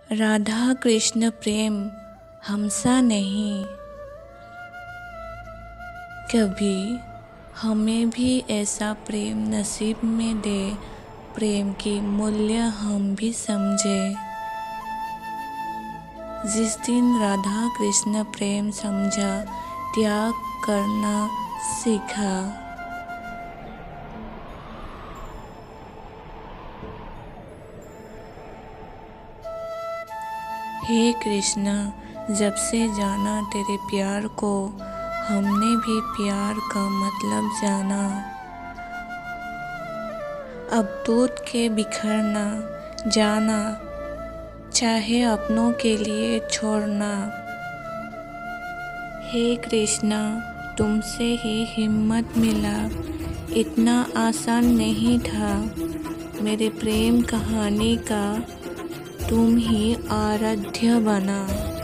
राधा कृष्ण प्रेम हमसा नहीं, कभी हमें भी ऐसा प्रेम नसीब में दे, प्रेम की मूल्य हम भी समझे। जिस दिन राधा कृष्ण प्रेम समझा, त्याग करना सीखा। हे कृष्णा, जब से जाना तेरे प्यार को, हमने भी प्यार का मतलब जाना। अब दूध के बिखरना जाना, चाहे अपनों के लिए छोड़ना। हे कृष्णा, तुमसे ही हिम्मत मिला, इतना आसान नहीं था। मेरे प्रेम कहानी का तुम ही आराध्य बना।